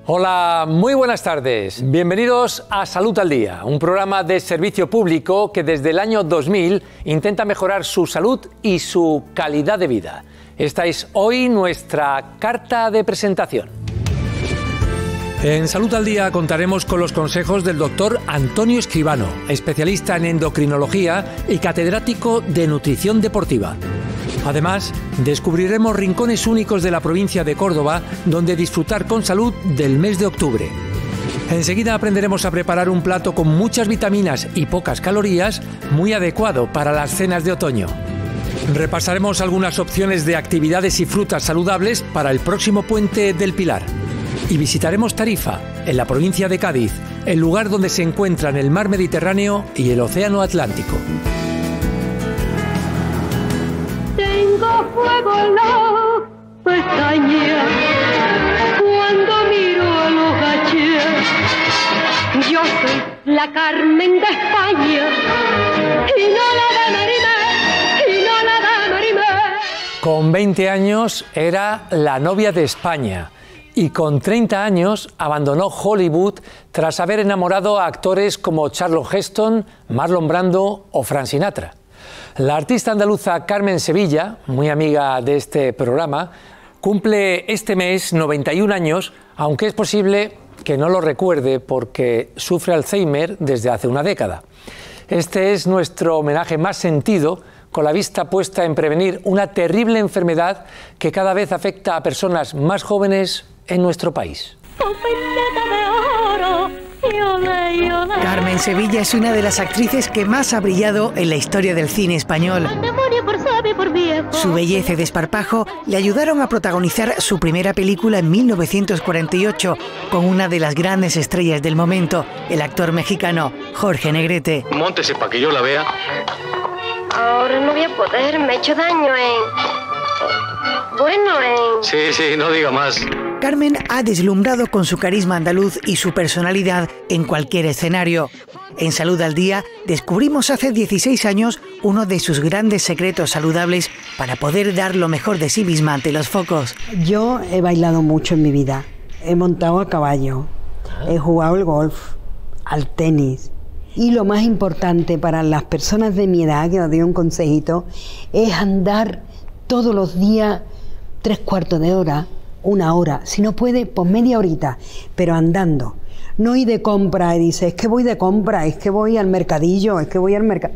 Hola, muy buenas tardes. Bienvenidos a Salud al Día, un programa de servicio público que desde el año 2000 intenta mejorar su salud y su calidad de vida. Esta es hoy nuestra carta de presentación. En Salud al Día contaremos con los consejos del doctor Antonio Escribano, especialista en endocrinología y catedrático de nutrición deportiva. Además, descubriremos rincones únicos de la provincia de Córdoba donde disfrutar con salud del mes de octubre. Enseguida aprenderemos a preparar un plato con muchas vitaminas y pocas calorías, muy adecuado para las cenas de otoño. Repasaremos algunas opciones de actividades y frutas saludables para el próximo puente del Pilar. Y visitaremos Tarifa, en la provincia de Cádiz, el lugar donde se encuentran el mar Mediterráneo y el océano Atlántico. Tengo fuego en la pestaña cuando miro a los gachés. Yo soy la Carmen de España y no la de Marimé, y no la de Marimé. Con 20 años era la novia de España y con 30 años abandonó Hollywood tras haber enamorado a actores como Charlton Heston, Marlon Brando o Frank Sinatra. La artista andaluza Carmen Sevilla, muy amiga de este programa, cumple este mes 91 años, aunque es posible que no lo recuerde porque sufre Alzheimer desde hace una década. Este es nuestro homenaje más sentido, con la vista puesta en prevenir una terrible enfermedad que cada vez afecta a personas más jóvenes en nuestro país. Carmen Sevilla es una de las actrices que más ha brillado en la historia del cine español. Su belleza y desparpajo le ayudaron a protagonizar su primera película en 1948 con una de las grandes estrellas del momento, el actor mexicano Jorge Negrete. Móntese para que yo la vea. Ahora no voy a poder, me he hecho daño Sí, no diga más. Carmen ha deslumbrado con su carisma andaluz y su personalidad en cualquier escenario. En Salud al Día descubrimos hace 16 años uno de sus grandes secretos saludables para poder dar lo mejor de sí misma ante los focos. Yo he bailado mucho en mi vida. He montado a caballo, he jugado al golf, al tenis. Y lo más importante para las personas de mi edad, que os doy un consejito, es andar todos los días 3/4 de hora, 1 hora, si no puede, pues media horita, pero andando. No ir de compra y dices, es que voy de compra, es que voy al mercadillo, es que voy al mercado.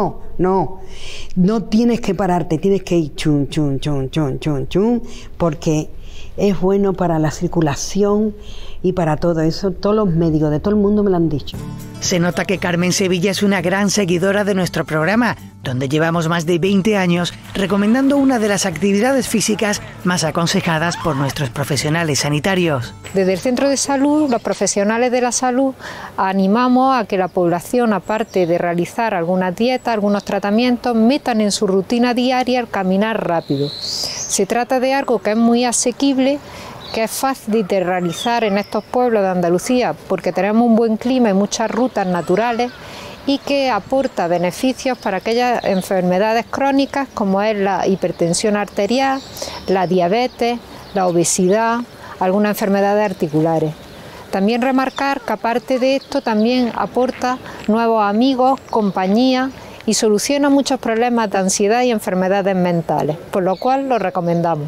No tienes que pararte, tienes que ir chun, chun, chun, chun, chun, chun, porque es bueno para la circulación y para todo eso. Todos los médicos de todo el mundo me lo han dicho. Se nota que Carmen Sevilla es una gran seguidora de nuestro programa, donde llevamos más de 20 años recomendando una de las actividades físicas más aconsejadas por nuestros profesionales sanitarios. Desde el Centro de Salud, los profesionales de la salud animamos a que la población, aparte de realizar algunas dietas, algunos tratamientos, metan en su rutina diaria el caminar rápido. Se trata de algo que es muy asequible, que es fácil de realizar en estos pueblos de Andalucía porque tenemos un buen clima y muchas rutas naturales, y que aporta beneficios para aquellas enfermedades crónicas como es la hipertensión arterial, la diabetes, la obesidad, algunas enfermedades articulares. También remarcar que aparte de esto también aporta nuevos amigos, compañía y soluciona muchos problemas de ansiedad y enfermedades mentales, por lo cual lo recomendamos.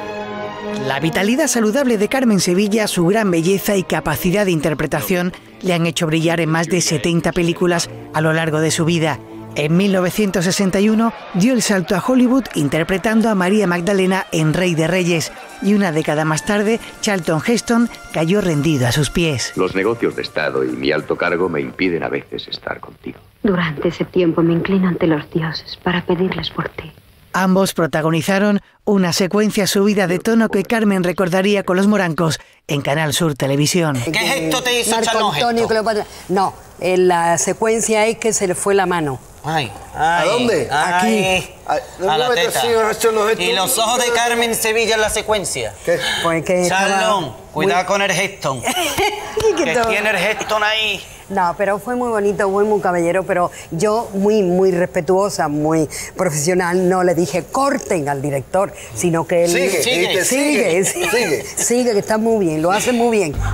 La vitalidad saludable de Carmen Sevilla, su gran belleza y capacidad de interpretación le han hecho brillar en más de 70 películas a lo largo de su vida. En 1961 dio el salto a Hollywood interpretando a María Magdalena en Rey de Reyes, y una década más tarde Charlton Heston cayó rendido a sus pies. Los negocios de Estado y mi alto cargo me impiden a veces estar contigo. Durante ese tiempo me inclino ante los dioses para pedirles por ti. Ambos protagonizaron una secuencia subida de tono que Carmen recordaría con los morancos en Canal Sur Televisión. ¿Qué gesto te hizo Marco Antonio Cleopatra? No, en la secuencia es que se le fue la mano. Ay, ¿A dónde? Aquí. A la teta. ¿Y los ojos de Carmen Sevilla en la secuencia? ¿Qué? Pues que Charlton, cuidado con el Heston. que tiene el Heston ahí. No, pero fue muy bonito, muy caballero, pero yo muy respetuosa, muy profesional, no le dije corten al director, sino que él... Sigue, que está muy bien, lo hace muy bien.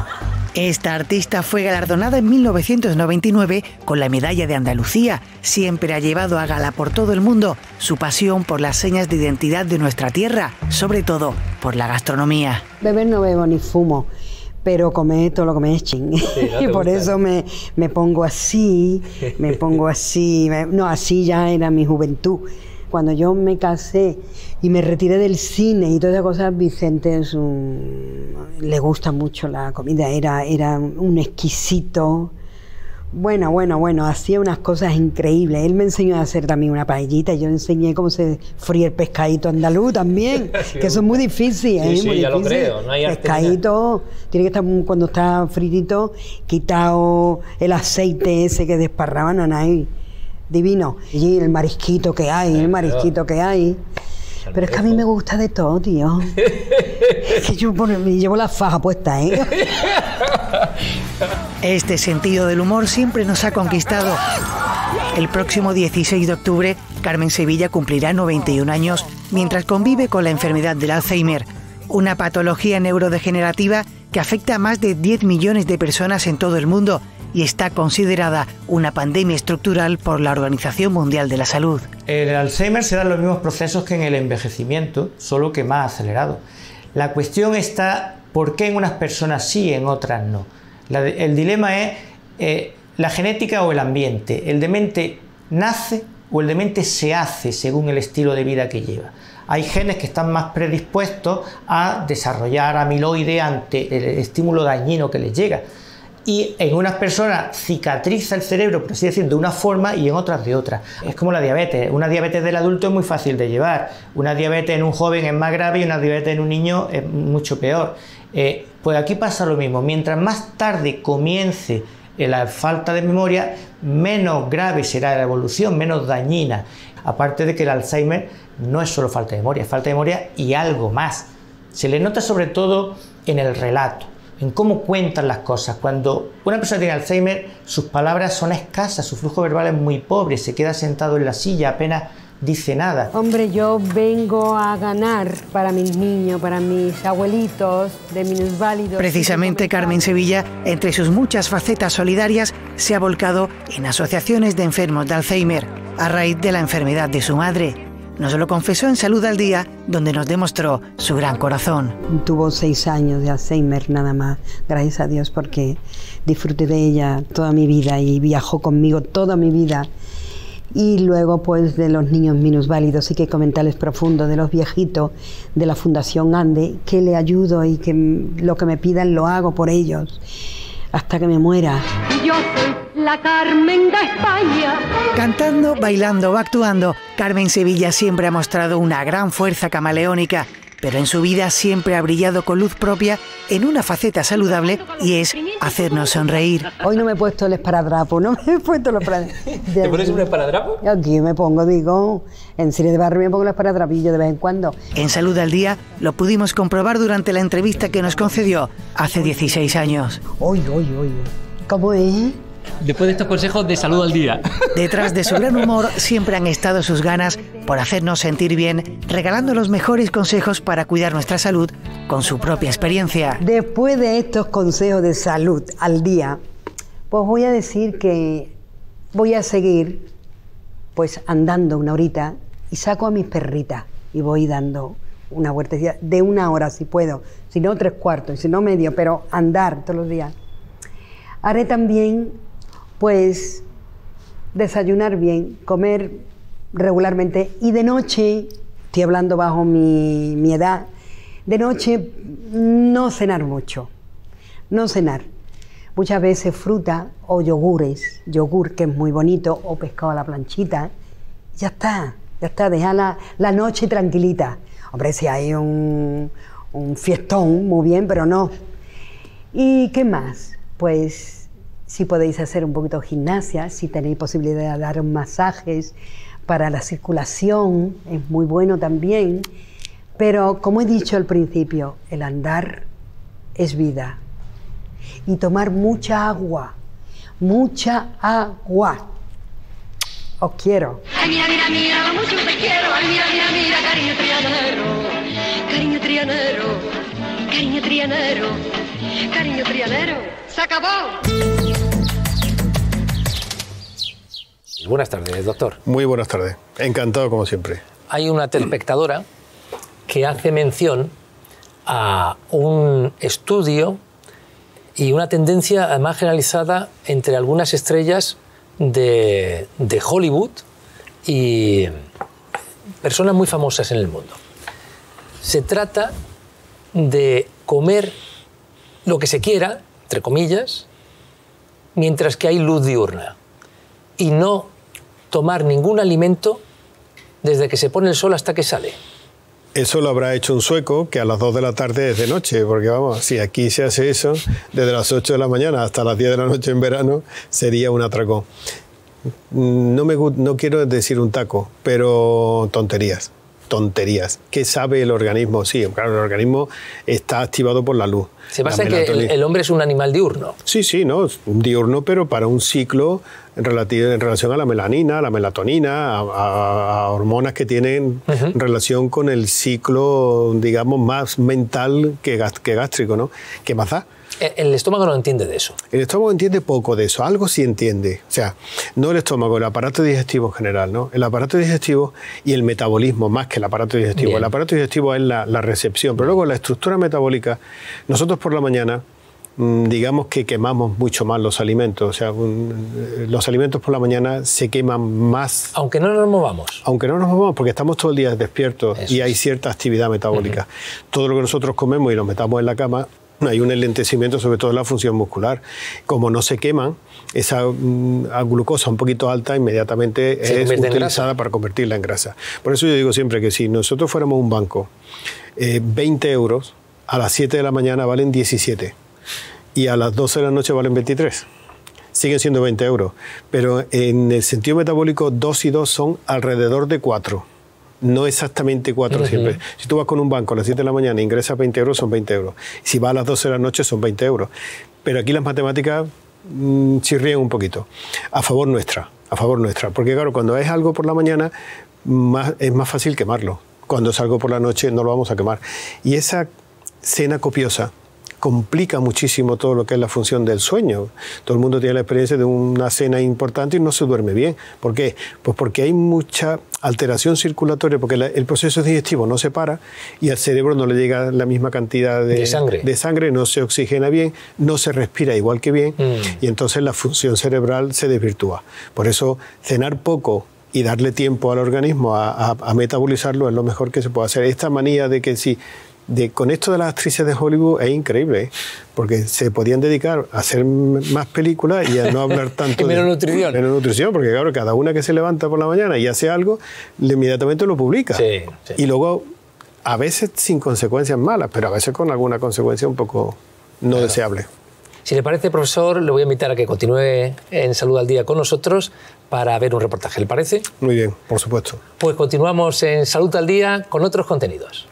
Esta artista fue galardonada en 1999 con la Medalla de Andalucía. Siempre ha llevado a gala por todo el mundo su pasión por las señas de identidad de nuestra tierra, sobre todo por la gastronomía. Beber no bebo ni fumo, pero comer todo lo que me echen. Sí, y por eso me pongo así, no, así ya era mi juventud. Cuando yo me casé y me retiré del cine y todas esas cosas, Vicente le gusta mucho la comida, era un exquisito. Bueno, hacía unas cosas increíbles. Él me enseñó a hacer también una paellita, yo le enseñé cómo se fríe el pescadito andaluz también, que eso es muy difícil. Sí, muy ya difícil. Lo creo, no hay pescadito, tiene que estar, cuando está fritito, quitado el aceite ese que desparraban, ahí. Divino. Y el marisquito que hay, Pero es que a mí me gusta de todo, tío. Es que yo me llevo la faja puesta, ¿eh? Este sentido del humor siempre nos ha conquistado. El próximo 16 de octubre, Carmen Sevilla cumplirá 91 años mientras convive con la enfermedad del Alzheimer, una patología neurodegenerativa que afecta a más de 10 millones de personas en todo el mundo y está considerada una pandemia estructural por la Organización Mundial de la Salud. En el Alzheimer se dan los mismos procesos que en el envejecimiento, solo que más acelerado. La cuestión está por qué en unas personas sí y en otras no. El dilema es la genética o el ambiente. El demente nace o el demente se hace según el estilo de vida que lleva. Hay genes que están más predispuestos a desarrollar amiloide ante el estímulo dañino que les llega. Y en unas personas cicatriza el cerebro, por así decir, de una forma y en otras de otra. Es como la diabetes. Una diabetes del adulto es muy fácil de llevar. Una diabetes en un joven es más grave y una diabetes en un niño es mucho peor. Pues aquí pasa lo mismo. Mientras más tarde comience la falta de memoria, menos grave será la evolución, menos dañina. Aparte de que el Alzheimer no es solo falta de memoria y algo más. Se le nota sobre todo en el relato, en cómo cuentan las cosas. Cuando una persona tiene Alzheimer, sus palabras son escasas, su flujo verbal es muy pobre, se queda sentado en la silla, apenas dice nada. Hombre, yo vengo a ganar para mis niños, para mis abuelitos, de minusválidos. Precisamente Carmen Sevilla, entre sus muchas facetas solidarias, se ha volcado en asociaciones de enfermos de Alzheimer, a raíz de la enfermedad de su madre. Nos lo confesó en Salud al Día, donde nos demostró su gran corazón. Tuvo 6 años de Alzheimer nada más, gracias a Dios, porque disfruté de ella toda mi vida y viajó conmigo toda mi vida. Y luego, pues, de los niños minusválidos, y que comentarios profundos de los viejitos de la Fundación Ande, que le ayudo y que lo que me pidan lo hago por ellos, hasta que me muera. Yo soy la Carmen de España. Cantando, bailando o actuando, Carmen Sevilla siempre ha mostrado una gran fuerza camaleónica, pero en su vida siempre ha brillado con luz propia en una faceta saludable y es hacernos sonreír. Hoy no me he puesto el esparadrapo, no me he puesto el esparadrapo. ¿Te pones un esparadrapo? Aquí me pongo, digo, en Cine de Barrio me pongo el esparadrapillo de vez en cuando. En Salud al Día lo pudimos comprobar durante la entrevista que nos concedió hace 16 años. Uy, ¿cómo es? Después de estos consejos de Salud al Día. Detrás de su gran humor siempre han estado sus ganas por hacernos sentir bien, regalando los mejores consejos para cuidar nuestra salud con su propia experiencia. Después de estos consejos de Salud al Día, pues voy a decir que voy a seguir pues andando una horita y saco a mis perritas y voy dando una vueltecilla de 1 hora si puedo, si no 3/4, si no medio, pero andar todos los días. Haré también pues desayunar bien, comer regularmente y de noche, estoy hablando bajo mi edad, de noche no cenar mucho, no cenar. Muchas veces fruta o yogures, yogur que es muy bonito, o pescado a la planchita, ya está, deja la noche tranquilita. Hombre, si hay un fiestón, muy bien, pero no. ¿Y qué más? Pues si podéis hacer un poquito de gimnasia, si tenéis posibilidad de dar masajes para la circulación, es muy bueno también. Pero como he dicho al principio, el andar es vida. Y tomar mucha agua, mucha agua. Os quiero. Ay, mira, lo mucho que te quiero. Ay, mira, cariño trianero, cariño trianero, cariño trianero. Cariño trianero, se acabó. Buenas tardes, doctor. Muy buenas tardes. Encantado, como siempre. Hay una telespectadora que hace mención a un estudio y una tendencia además generalizada entre algunas estrellas de Hollywood y personas muy famosas en el mundo. Se trata de comer lo que se quiera, entre comillas, mientras que hay luz diurna, y no tomar ningún alimento desde que se pone el sol hasta que sale. Eso lo habrá hecho un sueco que a las 2 de la tarde es de noche, porque vamos, si aquí se hace eso, desde las 8 de la mañana hasta las 10 de la noche en verano, sería un atracón. No quiero decir un taco, pero tonterías. ¿Qué sabe el organismo? Sí, claro, el organismo está activado por la luz. Se basa en que el hombre es un animal diurno. Sí, no, diurno, pero para un ciclo en relación a la melanina, a la melatonina, a hormonas que tienen relación con el ciclo, digamos, más mental que gástrico, ¿no? ¿Qué más da? El estómago no entiende de eso. El estómago entiende poco de eso, algo sí entiende. O sea, no el estómago, el aparato digestivo en general, ¿no? El aparato digestivo y el metabolismo, más que el aparato digestivo. Bien. El aparato digestivo es la recepción, pero luego la estructura metabólica, nosotros por la mañana, digamos que quemamos mucho más los alimentos. O sea, los alimentos por la mañana se queman más. Aunque no nos movamos. Aunque no nos movamos, porque estamos todo el día despiertos y hay cierta actividad metabólica. Todo lo que nosotros comemos y nos metamos en la cama, hay un enlentecimiento sobre todo en la función muscular. Como no se queman, esa glucosa un poquito alta inmediatamente es utilizada para convertirla en grasa. Por eso yo digo siempre que si nosotros fuéramos un banco, 20 euros a las 7 de la mañana valen 17 y a las 12 de la noche valen 23. Siguen siendo 20 euros, pero en el sentido metabólico 2 y 2 son alrededor de 4. No exactamente 4 siempre. Si tú vas con un banco a las 7 de la mañana e ingresas 20 euros, son 20 euros. Si vas a las 12 de la noche, son 20 euros. Pero aquí las matemáticas chirrían un poquito. A favor nuestra. Porque claro, cuando es algo por la mañana, es más fácil quemarlo. Cuando es algo por la noche, no lo vamos a quemar. Y esa cena copiosa complica muchísimo todo lo que es la función del sueño. Todo el mundo tiene la experiencia de una cena importante y no se duerme bien. ¿Por qué? Pues porque hay mucha alteración circulatoria, porque el proceso digestivo no se para y al cerebro no le llega la misma cantidad de sangre, no se oxigena bien, no se respira igual que bien y entonces la función cerebral se desvirtúa. Por eso cenar poco y darle tiempo al organismo a metabolizarlo es lo mejor que se puede hacer. Esta manía de que si con esto de las actrices de Hollywood es increíble, ¿eh? Porque se podían dedicar a hacer más películas y a no hablar tanto menos nutrición. Menos nutrición, porque claro, cada una que se levanta por la mañana y hace algo, inmediatamente lo publica. Sí. Y luego, a veces sin consecuencias malas, pero a veces con alguna consecuencia un poco no deseable. Si le parece, profesor, le voy a invitar a que continúe en Salud al Día con nosotros para ver un reportaje. ¿Le parece? Muy bien, por supuesto. Pues continuamos en Salud al Día con otros contenidos.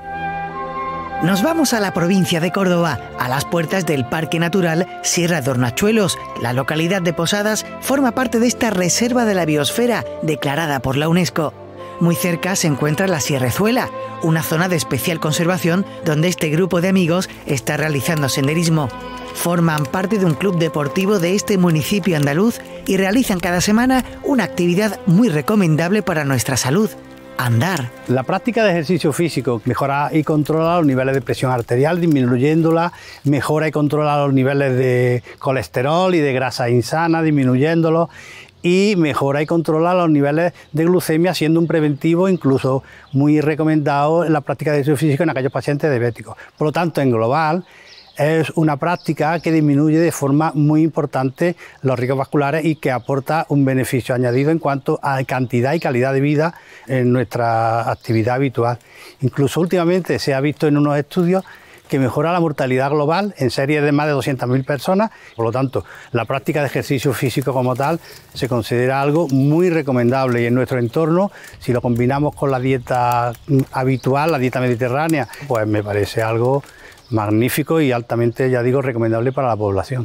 Nos vamos a la provincia de Córdoba, a las puertas del Parque Natural Sierra de Hornachuelos. La localidad de Posadas forma parte de esta reserva de la biosfera declarada por la UNESCO. Muy cerca se encuentra la Sierrezuela, una zona de especial conservación donde este grupo de amigos está realizando senderismo. Forman parte de un club deportivo de este municipio andaluz y realizan cada semana una actividad muy recomendable para nuestra salud: andar. La práctica de ejercicio físico mejora y controla los niveles de presión arterial, disminuyéndola, mejora y controla los niveles de colesterol y de grasa insana, disminuyéndolos, y mejora y controla los niveles de glucemia, siendo un preventivo incluso muy recomendado en la práctica de ejercicio físico en aquellos pacientes diabéticos. Por lo tanto, en global, es una práctica que disminuye de forma muy importante los riesgos vasculares y que aporta un beneficio añadido en cuanto a cantidad y calidad de vida en nuestra actividad habitual. Incluso últimamente se ha visto en unos estudios que mejora la mortalidad global en series de más de 200.000 personas. Por lo tanto, la práctica de ejercicio físico como tal se considera algo muy recomendable, y en nuestro entorno, si lo combinamos con la dieta habitual, la dieta mediterránea, pues me parece algo magnífico y altamente, ya digo, recomendable para la población.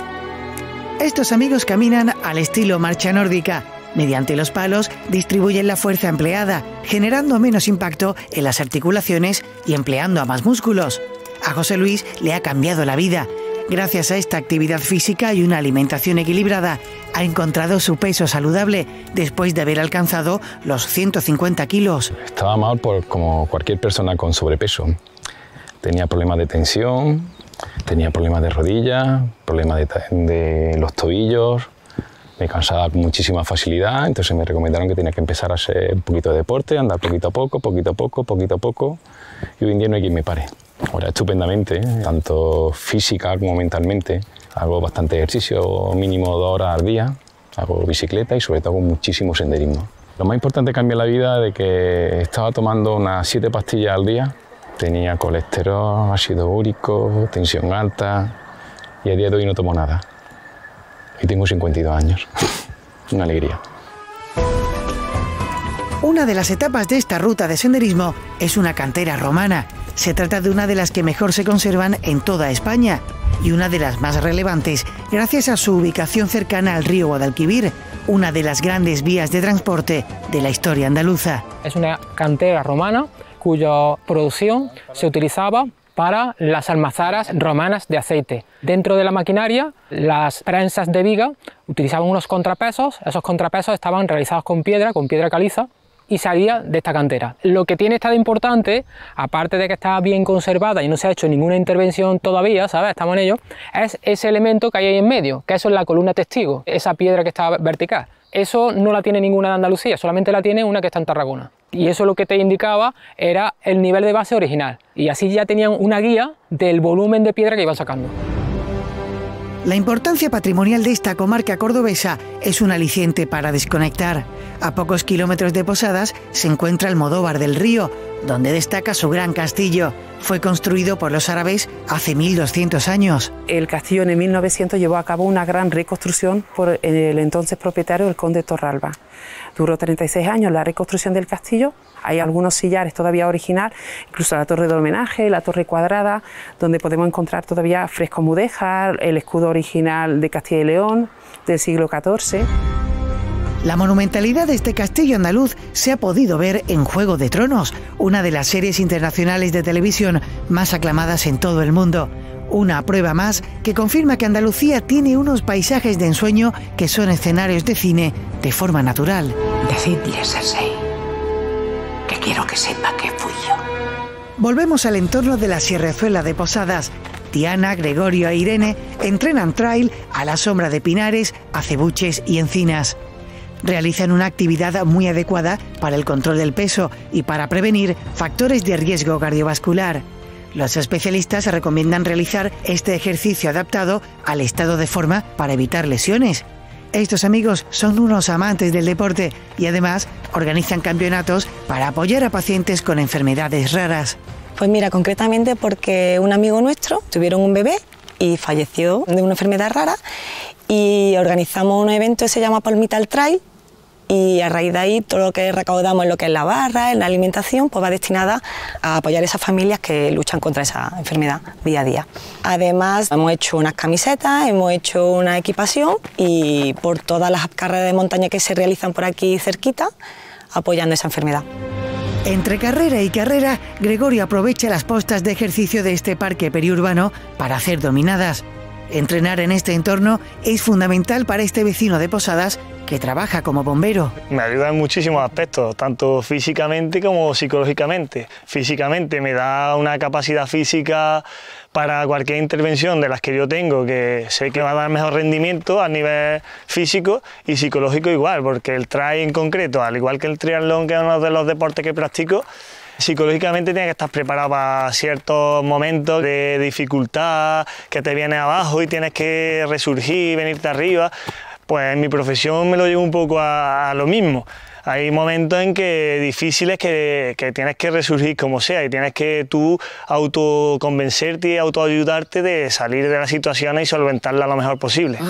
Estos amigos caminan al estilo marcha nórdica. Mediante los palos distribuyen la fuerza empleada, generando menos impacto en las articulaciones y empleando a más músculos. A José Luis le ha cambiado la vida. Gracias a esta actividad física y una alimentación equilibrada, ha encontrado su peso saludable después de haber alcanzado los 150 kilos. Estaba mal como cualquier persona con sobrepeso. Tenía problemas de tensión, tenía problemas de rodillas, problemas de los tobillos, me cansaba con muchísima facilidad, entonces me recomendaron que tenía que empezar a hacer un poquito de deporte, andar poquito a poco, y hoy en día no hay quien me pare. Ahora estupendamente, tanto física como mentalmente. Hago bastante ejercicio, mínimo 2 horas al día, hago bicicleta y sobre todo hago muchísimo senderismo. Lo más importante cambia la vida de que estaba tomando unas 7 pastillas al día, tenía colesterol, ácido úrico, tensión alta y a día de hoy no tomo nada. Y tengo 52 años, una alegría. Una de las etapas de esta ruta de senderismo es una cantera romana. Se trata de una de las que mejor se conservan en toda España y una de las más relevantes gracias a su ubicación cercana al río Guadalquivir, una de las grandes vías de transporte de la historia andaluza. Es una cantera romana cuya producción se utilizaba para las almazaras romanas de aceite. Dentro de la maquinaria, las prensas de viga utilizaban unos contrapesos. Esos contrapesos estaban realizados con piedra caliza, y salía de esta cantera. Lo que tiene esta de importante, aparte de que está bien conservada y no se ha hecho ninguna intervención todavía, ¿sabes? Estamos en ello, es ese elemento que hay ahí en medio, que eso es la columna testigo, esa piedra que está vertical. Eso no la tiene ninguna de Andalucía, solamente la tiene una que está en Tarragona. Y eso lo que te indicaba era el nivel de base original. Y así ya tenían una guía del volumen de piedra que iban sacando. La importancia patrimonial de esta comarca cordobesa es un aliciente para desconectar. A pocos kilómetros de Posadas se encuentra el Modóvar del Río, donde destaca su gran castillo. Fue construido por los árabes hace 1200 años. El castillo en 1900 llevó a cabo una gran reconstrucción por el entonces propietario, el conde Torralba. Duró 36 años la reconstrucción del castillo. Hay algunos sillares todavía original, incluso la torre de homenaje, la torre cuadrada, donde podemos encontrar todavía frescos mudéjar, el escudo original de Castilla y León del siglo XIV. La monumentalidad de este castillo andaluz se ha podido ver en Juego de Tronos, una de las series internacionales de televisión más aclamadas en todo el mundo. Una prueba más que confirma que Andalucía tiene unos paisajes de ensueño que son escenarios de cine de forma natural. Decidle, Cersei, que quiero que sepa que fui yo. Volvemos al entorno de la Sierrezuela de Posadas. Diana, Gregorio e Irene entrenan trail a la sombra de pinares, acebuches y encinas. Realizan una actividad muy adecuada para el control del peso y para prevenir factores de riesgo cardiovascular. Los especialistas recomiendan realizar este ejercicio adaptado al estado de forma para evitar lesiones. Estos amigos son unos amantes del deporte y además organizan campeonatos para apoyar a pacientes con enfermedades raras. Pues mira, concretamente porque un amigo nuestro tuvieron un bebé y falleció de una enfermedad rara y organizamos un evento que se llama Palmital Trail y a raíz de ahí todo lo que recaudamos en lo que es la barra, en la alimentación, pues va destinada a apoyar a esas familias que luchan contra esa enfermedad día a día. Además hemos hecho unas camisetas, hemos hecho una equipación y por todas las carreras de montaña que se realizan por aquí cerquita, apoyando esa enfermedad. Entre carrera y carrera, Gregorio aprovecha las postas de ejercicio de este parque periurbano para hacer dominadas. Entrenar en este entorno es fundamental para este vecino de Posadas que trabaja como bombero. Me ayuda en muchísimos aspectos, tanto físicamente como psicológicamente. Físicamente me da una capacidad física para cualquier intervención de las que yo tengo, que sé que va a dar mejor rendimiento a nivel físico y psicológico igual, porque el trail en concreto, al igual que el triatlón, que es uno de los deportes que practico, psicológicamente tienes que estar preparado para ciertos momentos de dificultad, que te vienes abajo y tienes que resurgir, venirte arriba. Pues en mi profesión me lo llevo un poco a lo mismo. Hay momentos en que difíciles que tienes que resurgir como sea y tienes que tú autoconvencerte y autoayudarte de salir de las situaciones y solventarlas lo mejor posible.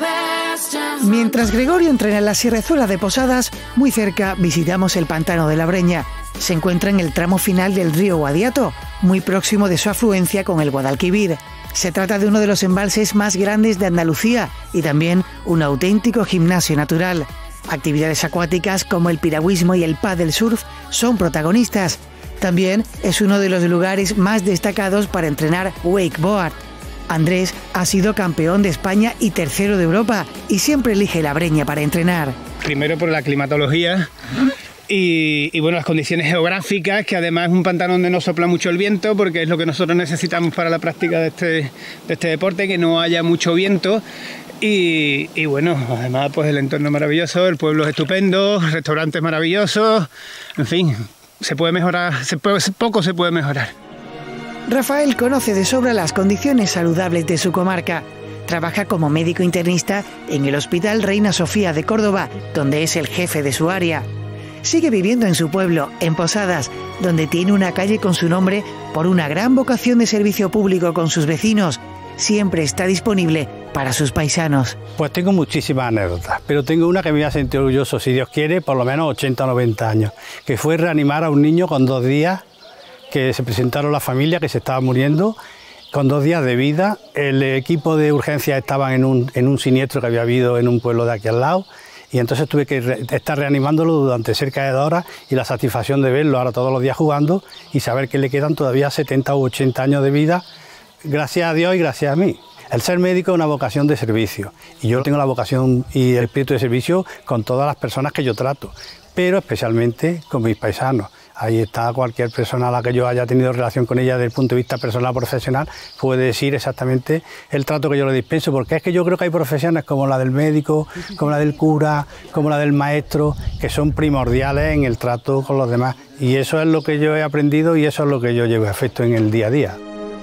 Mientras Gregorio entrena en la Sierrezuela de Posadas, muy cerca visitamos el Pantano de la Breña. Se encuentra en el tramo final del río Guadiato, muy próximo de su afluencia con el Guadalquivir. Se trata de uno de los embalses más grandes de Andalucía y también un auténtico gimnasio natural. Actividades acuáticas como el piragüismo y el paddle surf son protagonistas. También es uno de los lugares más destacados para entrenar wakeboard. Andrés ha sido campeón de España y tercero de Europa y siempre elige la Breña para entrenar. Primero por la climatología y bueno, las condiciones geográficas, que además es un pantano donde no sopla mucho el viento, porque es lo que nosotros necesitamos para la práctica de este deporte, que no haya mucho viento. Y bueno, además pues el entorno es maravilloso, el pueblo es estupendo, restaurantes maravillosos, en fin, se puede mejorar, poco se puede mejorar. Rafael conoce de sobra las condiciones saludables de su comarca. Trabaja como médico internista en el Hospital Reina Sofía de Córdoba, donde es el jefe de su área. Sigue viviendo en su pueblo, en Posadas, donde tiene una calle con su nombre por una gran vocación de servicio público con sus vecinos. Siempre está disponible para sus paisanos. Pues tengo muchísimas anécdotas, pero tengo una que me voy a sentir orgulloso, si Dios quiere, por lo menos 80 o 90 años, que fue reanimar a un niño con 2 días, que se presentaron la familia que se estaba muriendo, con 2 días de vida. El equipo de urgencias estaba en un siniestro que había habido en un pueblo de aquí al lado, y entonces tuve que estar reanimándolo durante cerca de 2 horas, y la satisfacción de verlo ahora todos los días jugando y saber que le quedan todavía 70 u 80 años de vida, gracias a Dios y gracias a mí. El ser médico es una vocación de servicio, y yo tengo la vocación y el espíritu de servicio con todas las personas que yo trato, pero especialmente con mis paisanos. Ahí está cualquier persona a la que yo haya tenido relación con ella desde el punto de vista personal profesional, puede decir exactamente el trato que yo le dispenso, porque es que yo creo que hay profesiones como la del médico, como la del cura, como la del maestro, que son primordiales en el trato con los demás, y eso es lo que yo he aprendido y eso es lo que yo llevo a efecto en el día a día.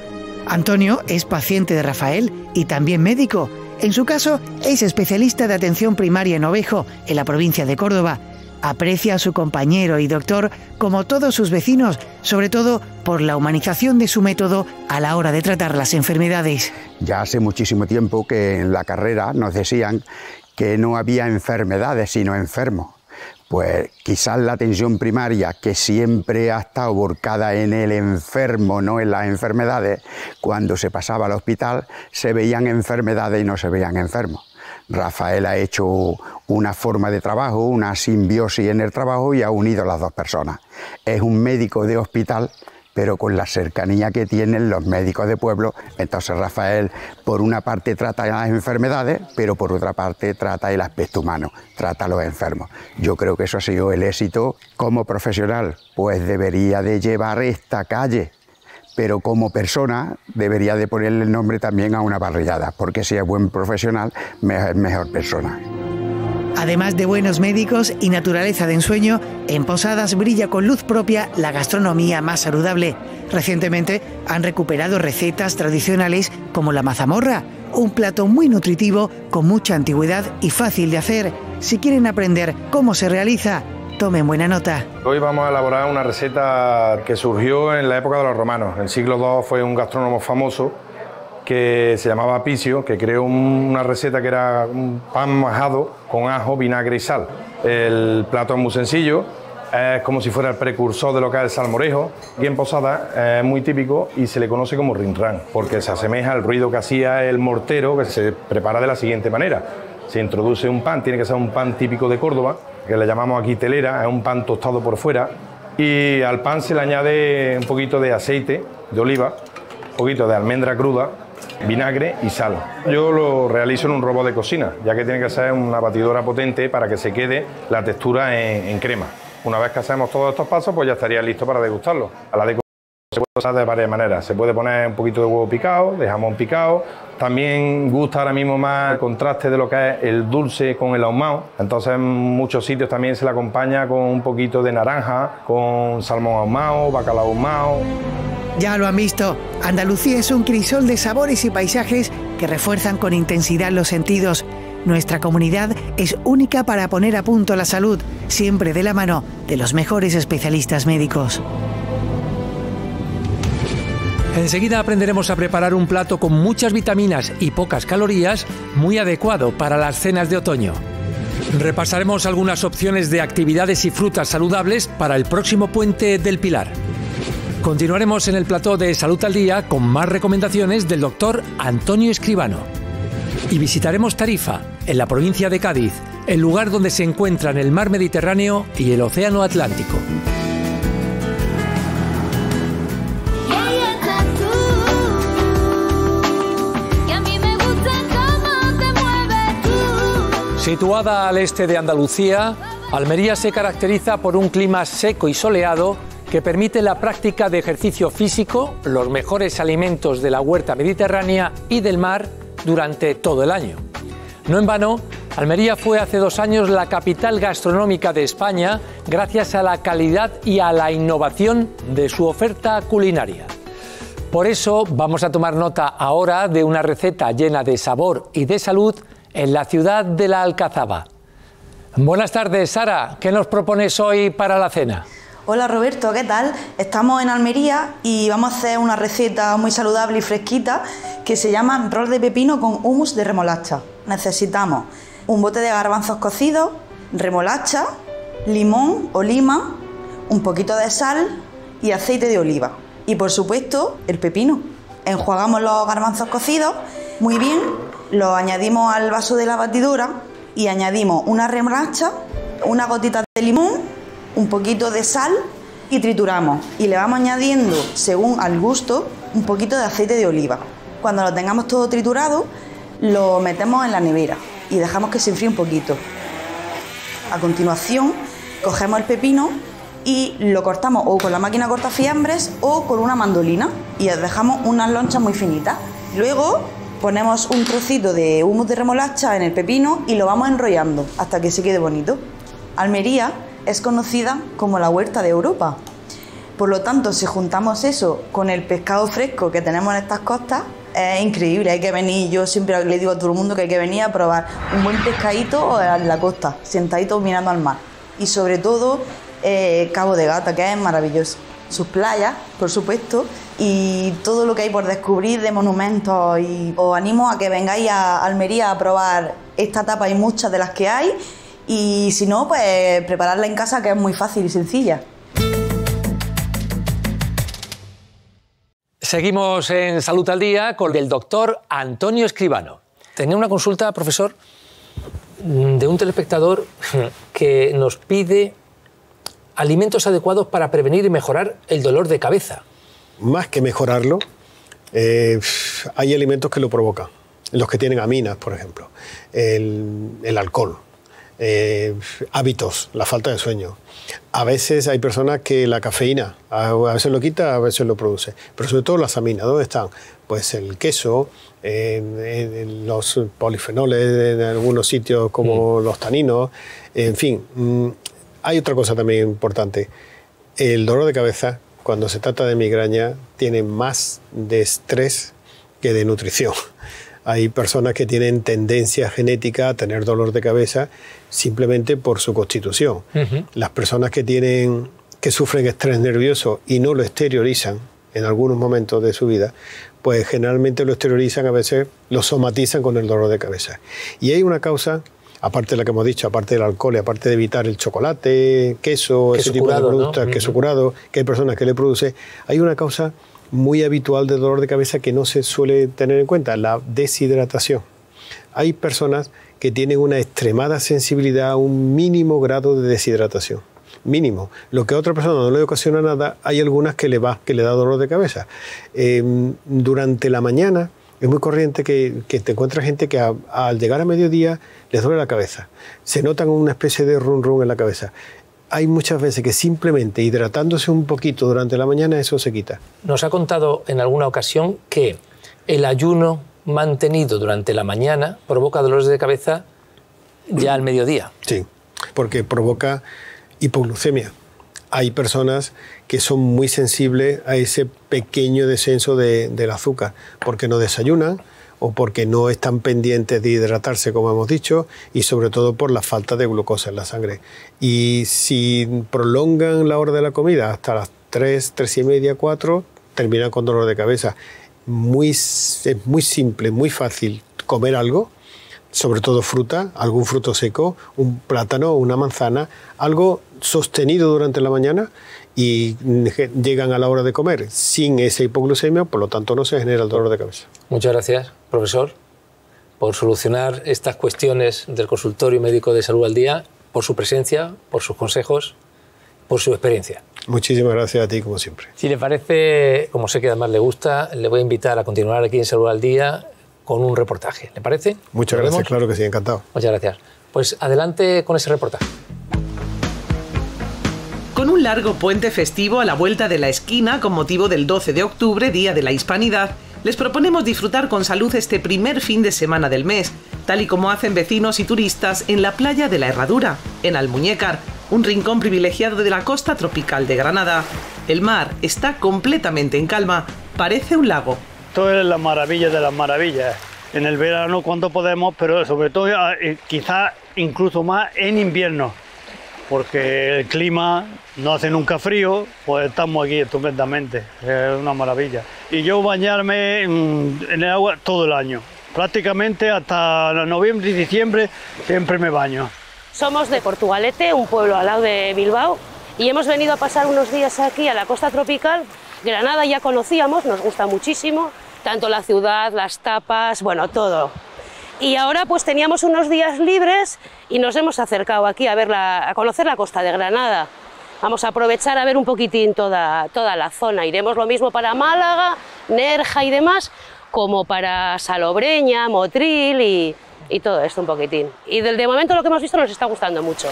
Antonio es paciente de Rafael y también médico. En su caso, es especialista de atención primaria en Ovejo, en la provincia de Córdoba. Aprecia a su compañero y doctor como todos sus vecinos, sobre todo por la humanización de su método a la hora de tratar las enfermedades. Ya hace muchísimo tiempo que en la carrera nos decían que no había enfermedades, sino enfermos. Pues quizás la atención primaria, que siempre ha estado volcada en el enfermo, no en las enfermedades, cuando se pasaba al hospital se veían enfermedades y no se veían enfermos. Rafael ha hecho una forma de trabajo, una simbiosis en el trabajo y ha unido a las dos personas. Es un médico de hospital, pero con la cercanía que tienen los médicos de pueblo. Entonces Rafael, por una parte, trata las enfermedades, pero por otra parte trata el aspecto humano, trata a los enfermos. Yo creo que eso ha sido el éxito. Como profesional, pues debería de llevar esta calle, pero como persona debería de ponerle el nombre también a una parrillada, porque si es buen profesional, es mejor persona. Además de buenos médicos y naturaleza de ensueño, en Posadas brilla con luz propia la gastronomía más saludable. Recientemente han recuperado recetas tradicionales como la mazamorra, un plato muy nutritivo, con mucha antigüedad y fácil de hacer. Si quieren aprender cómo se realiza, tomen buena nota. Hoy vamos a elaborar una receta que surgió en la época de los romanos. En el siglo II fue un gastrónomo famoso que se llamaba Apicio, que creó una receta que era un pan majado con ajo, vinagre y sal. El plato es muy sencillo, es como si fuera el precursor de lo que es el salmorejo. Aquí en Posada es muy típico y se le conoce como rinrán, porque se asemeja al ruido que hacía el mortero, que se prepara de la siguiente manera. Se introduce un pan, tiene que ser un pan típico de Córdoba, que le llamamos aquí telera, es un pan tostado por fuera, y al pan se le añade un poquito de aceite de oliva, un poquito de almendra cruda, vinagre y sal. Yo lo realizo en un robot de cocina, ya que tiene que ser una batidora potente para que se quede la textura en crema. Una vez que hacemos todos estos pasos, pues ya estaría listo para degustarlo. A la degustación se puede usar de varias maneras. Se puede poner un poquito de huevo picado, de jamón picado. También gusta ahora mismo más el contraste de lo que es el dulce con el ahumado. Entonces en muchos sitios también se le acompaña con un poquito de naranja, con salmón ahumado, bacalao ahumado. Ya lo han visto, Andalucía es un crisol de sabores y paisajes que refuerzan con intensidad los sentidos. Nuestra comunidad es única para poner a punto la salud, siempre de la mano de los mejores especialistas médicos. Enseguida aprenderemos a preparar un plato con muchas vitaminas y pocas calorías, muy adecuado para las cenas de otoño. Repasaremos algunas opciones de actividades y frutas saludables para el próximo Puente del Pilar. Continuaremos en el plató de Salud al Día con más recomendaciones del doctor Antonio Escribano. Y visitaremos Tarifa, en la provincia de Cádiz, el lugar donde se encuentran el mar Mediterráneo y el océano Atlántico. Situada al este de Andalucía, Almería se caracteriza por un clima seco y soleado que permite la práctica de ejercicio físico, los mejores alimentos de la huerta mediterránea y del mar durante todo el año. No en vano, Almería fue hace 2 años la capital gastronómica de España gracias a la calidad y a la innovación de su oferta culinaria. Por eso vamos a tomar nota ahora de una receta llena de sabor y de salud en la ciudad de la Alcazaba. Buenas tardes, Sara. ¿Qué nos propones hoy para la cena? Hola Roberto, ¿qué tal? Estamos en Almería y vamos a hacer una receta muy saludable y fresquita que se llama rol de pepino con hummus de remolacha. Necesitamos un bote de garbanzos cocidos, remolacha, limón o lima, un poquito de sal y aceite de oliva. Y por supuesto, el pepino. Enjuagamos los garbanzos cocidos muy bien, los añadimos al vaso de la batidora y añadimos una remolacha, una gotita de limón, un poquito de sal y trituramos. Y le vamos añadiendo, según al gusto, un poquito de aceite de oliva. Cuando lo tengamos todo triturado, lo metemos en la nevera y dejamos que se enfríe un poquito. A continuación, cogemos el pepino y lo cortamos o con la máquina cortafiambres o con una mandolina y dejamos unas lonchas muy finitas. Luego ponemos un trocito de hummus de remolacha en el pepino y lo vamos enrollando hasta que se quede bonito. Almería es conocida como la huerta de Europa. Por lo tanto, si juntamos eso con el pescado fresco que tenemos en estas costas, es increíble, hay que venir. Yo siempre le digo a todo el mundo que hay que venir a probar un buen pescadito en la costa, sentadito mirando al mar. Y sobre todo, Cabo de Gata, que es maravilloso. Sus playas, por supuesto, y todo lo que hay por descubrir de monumentos. Y os animo a que vengáis a Almería a probar esta tapa y muchas de las que hay. Y si no, pues prepararla en casa, que es muy fácil y sencilla. Seguimos en Salud al Día con el doctor Antonio Escribano. Tenía una consulta, profesor, de un telespectador que nos pide alimentos adecuados para prevenir y mejorar el dolor de cabeza. Más que mejorarlo, hay alimentos que lo provocan. Los que tienen aminas, por ejemplo, el alcohol, hábitos, la falta de sueño. A veces hay personas que la cafeína, a veces lo quita, a veces lo produce. Pero sobre todo las aminas, ¿dónde están? Pues el queso, los polifenoles en algunos sitios como los taninos, en fin. Hay otra cosa también importante. El dolor de cabeza, cuando se trata de migraña, tiene más de estrés que de nutrición. Hay personas que tienen tendencia genética a tener dolor de cabeza simplemente por su constitución. Las personas que sufren estrés nervioso y no lo exteriorizan en algunos momentos de su vida, pues generalmente lo exteriorizan, a veces lo somatizan con el dolor de cabeza. Y hay una causa, aparte de la que hemos dicho, aparte del alcohol y aparte de evitar el chocolate, queso, ese tipo de productos, ¿no? Queso curado, que hay personas que le produce, hay una causa muy habitual de dolor de cabeza que no se suele tener en cuenta, la deshidratación. Hay personas que tienen una extremada sensibilidad a un mínimo grado de deshidratación. Mínimo. Lo que a otra persona no le ocasiona nada, hay algunas que le da dolor de cabeza. Durante la mañana es muy corriente que te encuentras gente que al llegar a mediodía les duele la cabeza. Se notan una especie de run en la cabeza. Hay muchas veces que simplemente hidratándose un poquito durante la mañana eso se quita. Nos ha contado en alguna ocasión que el ayuno mantenido durante la mañana provoca dolores de cabeza ya al mediodía. Sí, porque provoca hipoglucemia. Hay personas que son muy sensibles a ese pequeño descenso del azúcar, porque no desayunan o porque no están pendientes de hidratarse, como hemos dicho, y sobre todo por la falta de glucosa en la sangre. Y si prolongan la hora de la comida hasta las 3, 3 y media, 4, terminan con dolor de cabeza. Es muy simple, muy fácil comer algo, sobre todo fruta, algún fruto seco, un plátano, una manzana, algo sostenido durante la mañana y llegan a la hora de comer sin esa hipoglucemia, por lo tanto no se genera el dolor de cabeza. Muchas gracias, profesor. por solucionar estas cuestiones del consultorio médico de Salud al Día, por su presencia, por sus consejos, por su experiencia. Muchísimas gracias a ti, como siempre. Si le parece, como sé que además le gusta, le voy a invitar a continuar aquí en Salud al Día con un reportaje. ¿Le parece? Muchas gracias, claro que sí, encantado. Muchas gracias. Pues adelante con ese reportaje. Con un largo puente festivo a la vuelta de la esquina con motivo del 12 de octubre, Día de la Hispanidad, les proponemos disfrutar con salud este primer fin de semana del mes, tal y como hacen vecinos y turistas en la playa de la Herradura, en Almuñécar, un rincón privilegiado de la costa tropical de Granada. El mar está completamente en calma, parece un lago. Esto es la maravilla de las maravillas. En el verano cuando podemos, pero sobre todo quizás incluso más en invierno, porque el clima no hace nunca frío, pues estamos aquí estupendamente, es una maravilla. Y yo bañarme en el agua todo el año, prácticamente hasta noviembre y diciembre siempre me baño. Somos de Portugalete, un pueblo al lado de Bilbao, y hemos venido a pasar unos días aquí a la costa tropical. Granada ya conocíamos, nos gusta muchísimo, tanto la ciudad, las tapas, bueno, todo. Y ahora pues teníamos unos días libres y nos hemos acercado aquí a conocer la costa de Granada. Vamos a aprovechar a ver un poquitín toda la zona. Iremos lo mismo para Málaga, Nerja y demás, como para Salobreña, Motril y todo esto un poquitín. Y de momento lo que hemos visto nos está gustando mucho.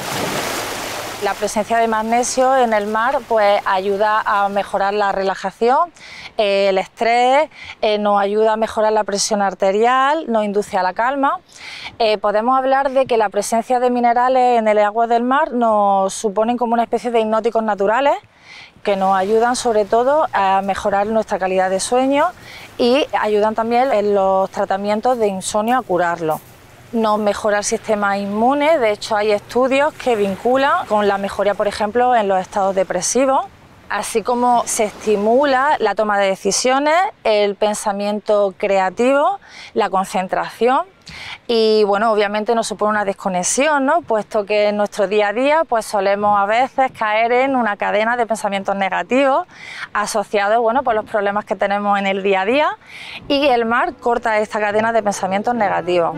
La presencia de magnesio en el mar pues ayuda a mejorar la relajación, el estrés, nos ayuda a mejorar la presión arterial, nos induce a la calma. Podemos hablar de que la presencia de minerales en el agua del mar nos suponen como una especie de hipnóticos naturales que nos ayudan sobre todo a mejorar nuestra calidad de sueño y ayudan también en los tratamientos de insomnio a curarlo. Nos mejora el sistema inmune, de hecho hay estudios que vinculan con la mejoría, por ejemplo, en los estados depresivos, así como se estimula la toma de decisiones, el pensamiento creativo, la concentración y bueno, obviamente nos supone una desconexión, ¿no? Puesto que en nuestro día a día pues solemos a veces caer en una cadena de pensamientos negativos asociados, bueno, por los problemas que tenemos en el día a día y el mar corta esta cadena de pensamientos negativos.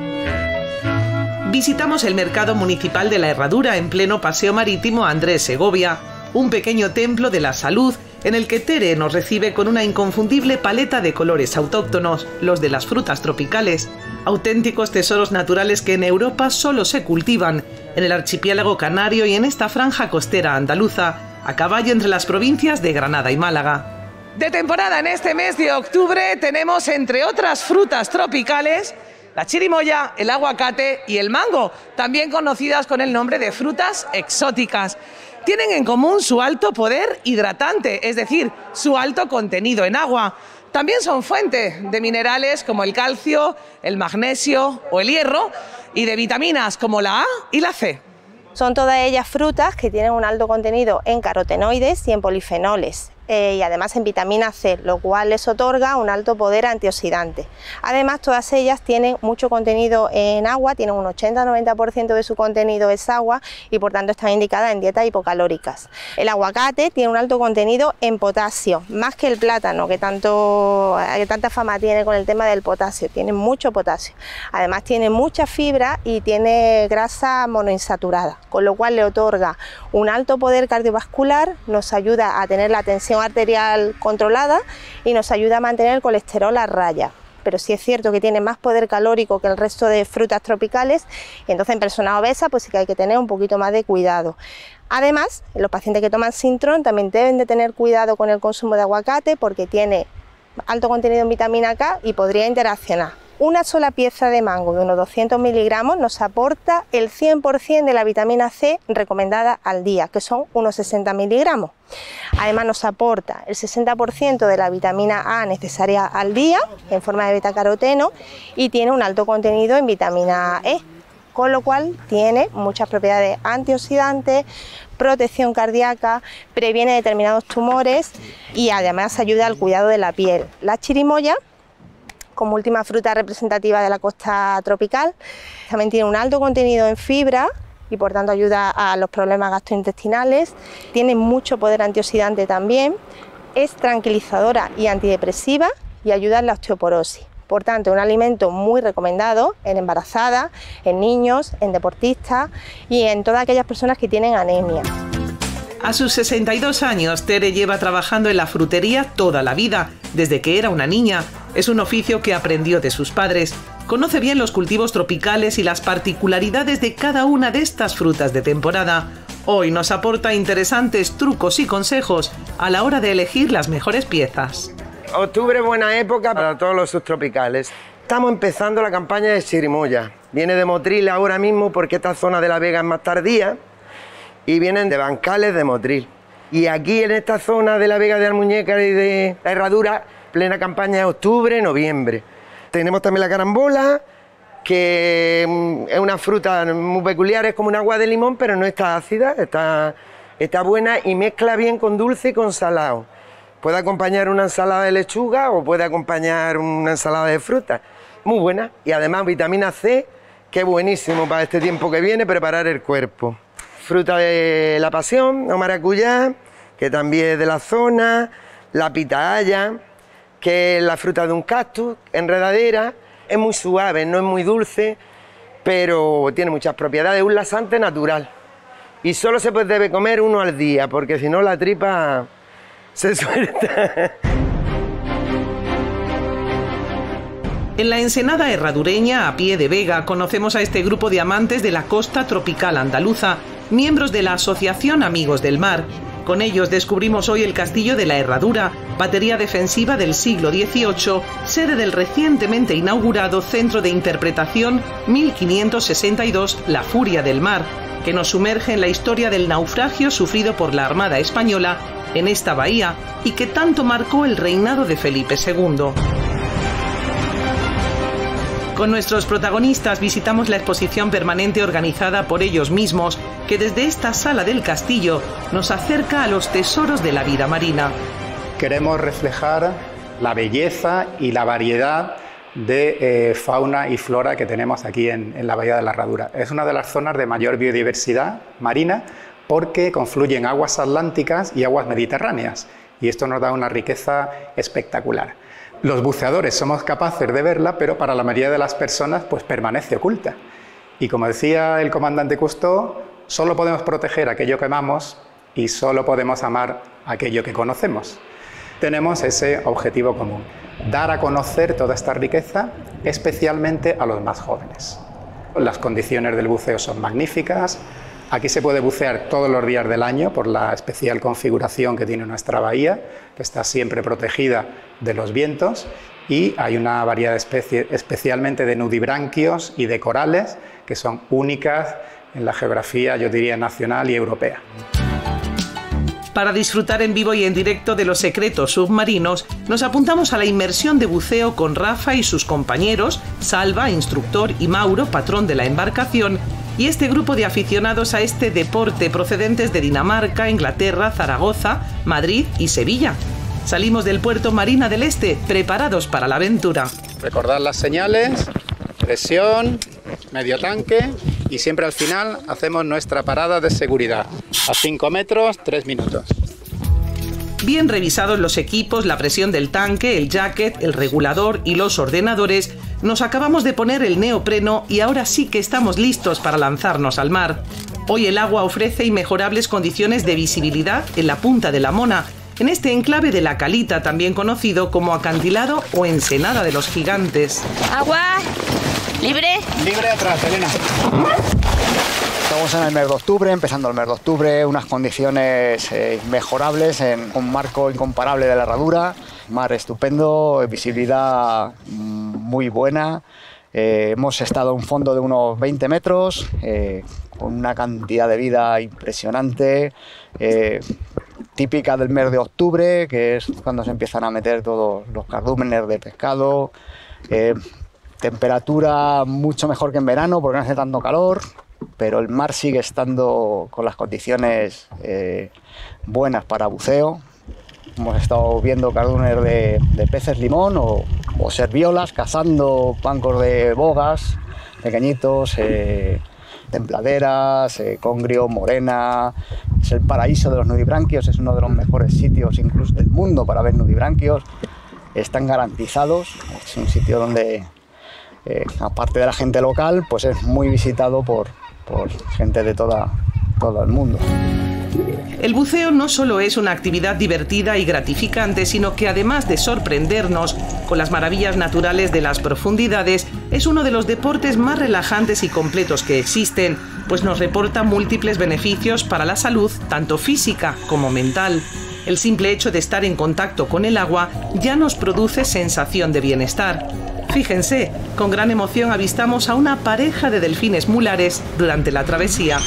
Visitamos el mercado municipal de la Herradura en pleno paseo marítimo Andrés Segovia, un pequeño templo de la salud en el que Tere nos recibe con una inconfundible paleta de colores autóctonos, los de las frutas tropicales, auténticos tesoros naturales que en Europa solo se cultivan, en el archipiélago canario y en esta franja costera andaluza, a caballo entre las provincias de Granada y Málaga. De temporada en este mes de octubre tenemos, entre otras frutas tropicales, la chirimoya, el aguacate y el mango, también conocidas con el nombre de frutas exóticas. Tienen en común su alto poder hidratante, es decir, su alto contenido en agua. También son fuente de minerales como el calcio, el magnesio o el hierro y de vitaminas como la A y la C. Son todas ellas frutas que tienen un alto contenido en carotenoides y en polifenoles. Y además en vitamina C, lo cual les otorga un alto poder antioxidante. Además, todas ellas tienen mucho contenido en agua, tienen un 80-90% de su contenido es agua y por tanto están indicadas en dietas hipocalóricas. El aguacate tiene un alto contenido en potasio, más que el plátano, que tanta fama tiene con el tema del potasio, tiene mucho potasio. Además tiene mucha fibra y tiene grasa monoinsaturada, con lo cual le otorga un alto poder cardiovascular, nos ayuda a tener la tensión arterial controlada y nos ayuda a mantener el colesterol a raya. Pero sí es cierto que tiene más poder calórico que el resto de frutas tropicales y entonces en personas obesas pues sí que hay que tener un poquito más de cuidado. Además, los pacientes que toman Sintrom también deben de tener cuidado con el consumo de aguacate porque tiene alto contenido en vitamina K y podría interaccionar. Una sola pieza de mango de unos 200 miligramos nos aporta el 100% de la vitamina C recomendada al día, que son unos 60 miligramos. Además nos aporta el 60% de la vitamina A necesaria al día en forma de betacaroteno y tiene un alto contenido en vitamina E, con lo cual tiene muchas propiedades antioxidantes, protección cardíaca, previene determinados tumores y además ayuda al cuidado de la piel. La chirimoya, como última fruta representativa de la costa tropical, también tiene un alto contenido en fibra y por tanto ayuda a los problemas gastrointestinales, tiene mucho poder antioxidante también, es tranquilizadora y antidepresiva y ayuda en la osteoporosis. Por tanto, un alimento muy recomendado en embarazadas, en niños, en deportistas y en todas aquellas personas que tienen anemia. A sus 62 años, Tere lleva trabajando en la frutería toda la vida, desde que era una niña. Es un oficio que aprendió de sus padres. Conoce bien los cultivos tropicales y las particularidades de cada una de estas frutas de temporada. Hoy nos aporta interesantes trucos y consejos a la hora de elegir las mejores piezas. Octubre es buena época para todos los subtropicales. Estamos empezando la campaña de chirimoya. Viene de Motril ahora mismo porque esta zona de La Vega es más tardía y vienen de bancales de Motril. Y aquí en esta zona de La Vega de Almuñécar y de La Herradura, plena campaña de octubre, noviembre. Tenemos también la carambola, que es una fruta muy peculiar, es como un agua de limón, pero no está ácida, está buena y mezcla bien con dulce y con salado. Puede acompañar una ensalada de lechuga o puede acompañar una ensalada de fruta. Muy buena. Y además vitamina C, que es buenísimo para este tiempo que viene, preparar el cuerpo. Fruta de la pasión o maracuyá, que también es de la zona. La pitahaya, que es la fruta de un cactus, enredadera. Es muy suave, no es muy dulce, pero tiene muchas propiedades. Un laxante natural. Y solo se debe comer uno al día, porque si no la tripa se suelta. En la ensenada herradureña, a pie de Vega, conocemos a este grupo de amantes de la costa tropical andaluza, miembros de la Asociación Amigos del Mar. Con ellos descubrimos hoy el Castillo de la Herradura, batería defensiva del siglo XVIII, sede del recientemente inaugurado Centro de Interpretación 1562 La Furia del Mar, que nos sumerge en la historia del naufragio sufrido por la Armada Española en esta bahía y que tanto marcó el reinado de Felipe II. Con nuestros protagonistas visitamos la exposición permanente organizada por ellos mismos, que desde esta sala del castillo nos acerca a los tesoros de la vida marina. Queremos reflejar la belleza y la variedad de fauna y flora que tenemos aquí en la Bahía de la Herradura. Es una de las zonas de mayor biodiversidad marina porque confluyen aguas atlánticas y aguas mediterráneas, y esto nos da una riqueza espectacular. Los buceadores somos capaces de verla, pero para la mayoría de las personas pues permanece oculta. Y como decía el comandante Cousteau, solo podemos proteger aquello que amamos y solo podemos amar aquello que conocemos. Tenemos ese objetivo común, dar a conocer toda esta riqueza, especialmente a los más jóvenes. Las condiciones del buceo son magníficas. Aquí se puede bucear todos los días del año por la especial configuración que tiene nuestra bahía, que está siempre protegida de los vientos, y hay una variedad de especies, especialmente de nudibranquios y de corales, que son únicas en la geografía, yo diría, nacional y europea. Para disfrutar en vivo y en directo de los secretos submarinos, nos apuntamos a la inmersión de buceo con Rafa y sus compañeros, Salva, instructor, y Mauro, patrón de la embarcación, y este grupo de aficionados a este deporte procedentes de Dinamarca, Inglaterra, Zaragoza, Madrid y Sevilla. Salimos del puerto Marina del Este, preparados para la aventura. Recordad las señales, presión, medio tanque, y siempre al final hacemos nuestra parada de seguridad. A 5 metros, 3 minutos. Bien revisados los equipos, la presión del tanque, el jacket, el regulador y los ordenadores, nos acabamos de poner el neopreno y ahora sí que estamos listos para lanzarnos al mar. Hoy el agua ofrece inmejorables condiciones de visibilidad en la punta de la Mona, en este enclave de La Calita, también conocido como acantilado o ensenada de los gigantes. Agua, libre. Libre atrás, Elena. Estamos en el mes de octubre, empezando el mes de octubre, unas condiciones inmejorables, en un marco incomparable de la Herradura, mar estupendo, visibilidad muy buena. Hemos estado a un fondo de unos 20 metros, con una cantidad de vida impresionante, típica del mes de octubre, que es cuando se empiezan a meter todos los cardúmenes de pescado. Temperatura mucho mejor que en verano porque no hace tanto calor, pero el mar sigue estando con las condiciones buenas para buceo. Hemos estado viendo cardúmenes de peces limón o serviolas, cazando bancos de bogas pequeñitos, templaderas, congrio, morena. Es el paraíso de los nudibranquios, es uno de los mejores sitios incluso del mundo para ver nudibranquios. están garantizados. Es un sitio donde, aparte de la gente local, pues es muy visitado por gente de todo el mundo. El buceo no solo es una actividad divertida y gratificante, sino que además de sorprendernos con las maravillas naturales de las profundidades, es uno de los deportes más relajantes y completos que existen, pues nos reporta múltiples beneficios para la salud, tanto física como mental. El simple hecho de estar en contacto con el agua ya nos produce sensación de bienestar. Fíjense, con gran emoción avistamos a una pareja de delfines mulares durante la travesía.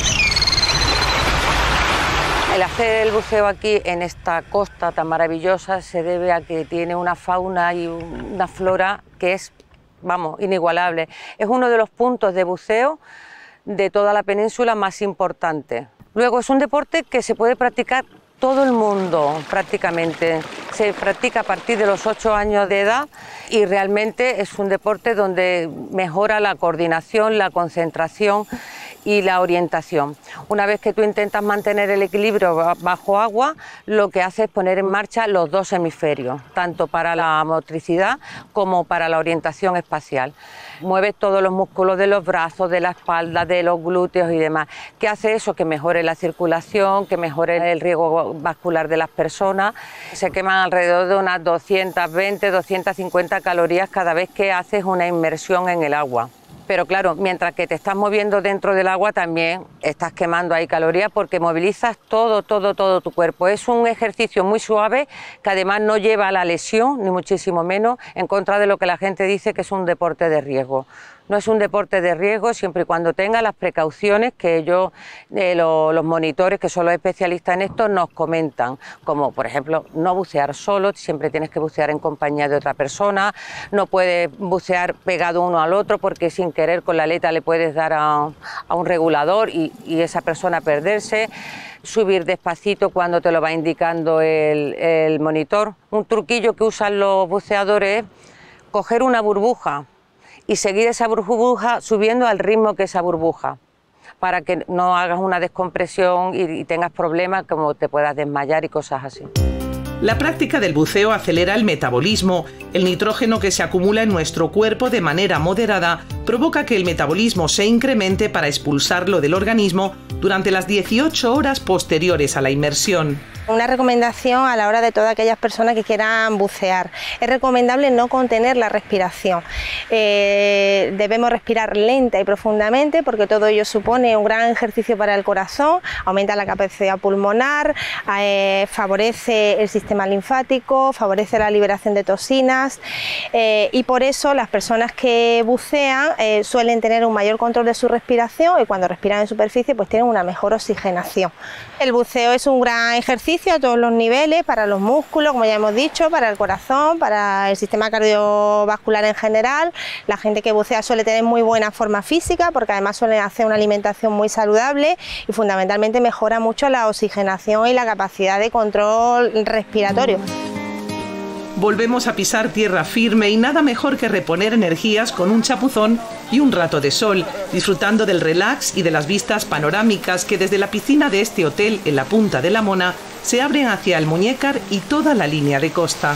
El hacer el buceo aquí en esta costa tan maravillosa se debe a que tiene una fauna y una flora que es, vamos, inigualable. Es uno de los puntos de buceo de toda la península más importante. Luego es un deporte que se puede practicar todo el mundo prácticamente. Se practica a partir de los 8 años de edad y realmente es un deporte donde mejora la coordinación, la concentración y la orientación. Una vez que tú intentas mantener el equilibrio bajo agua, lo que hace es poner en marcha los dos hemisferios, tanto para la motricidad como para la orientación espacial. Mueves todos los músculos de los brazos, de la espalda, de los glúteos y demás. ¿Qué hace eso? Que mejore la circulación, que mejore el riesgo vascular de las personas. Se queman alrededor de unas 220, 250 calorías cada vez que haces una inmersión en el agua. Pero claro, mientras que te estás moviendo dentro del agua también estás quemando ahí calorías porque movilizas todo tu cuerpo. Es un ejercicio muy suave que además no lleva a la lesión, ni muchísimo menos, en contra de lo que la gente dice que es un deporte de riesgo. No es un deporte de riesgo siempre y cuando tenga las precauciones que ellos, los monitores, que son los especialistas en esto, nos comentan. Como, por ejemplo, no bucear solo, siempre tienes que bucear en compañía de otra persona, no puedes bucear pegado uno al otro porque sin querer con la aleta le puedes dar a un regulador y esa persona perderse. Subir despacito cuando te lo va indicando el monitor. Un truquillo que usan los buceadores es coger una burbuja y seguir esa burbuja subiendo al ritmo que esa burbuja, para que no hagas una descompresión y tengas problemas como te puedas desmayar y cosas así. La práctica del buceo acelera el metabolismo. El nitrógeno que se acumula en nuestro cuerpo de manera moderada provoca que el metabolismo se incremente para expulsarlo del organismo durante las 18 horas posteriores a la inmersión. Una recomendación a la hora de todas aquellas personas que quieran bucear. Es recomendable no contener la respiración. Debemos respirar lenta y profundamente porque todo ello supone un gran ejercicio para el corazón, aumenta la capacidad pulmonar, favorece el sistema linfático, favorece la liberación de toxinas y por eso las personas que bucean suelen tener un mayor control de su respiración y cuando respiran en superficie pues tienen una mejor oxigenación. El buceo es un gran ejercicio a todos los niveles, para los músculos, como ya hemos dicho, para el corazón, para el sistema cardiovascular en general. La gente que bucea suele tener muy buena forma física porque además suelen hacer una alimentación muy saludable y fundamentalmente mejora mucho la oxigenación y la capacidad de control respiratorio. Volvemos a pisar tierra firme y nada mejor que reponer energías con un chapuzón y un rato de sol, disfrutando del relax y de las vistas panorámicas que desde la piscina de este hotel en la Punta de la Mona se abren hacia el Muñécar y toda la línea de costa.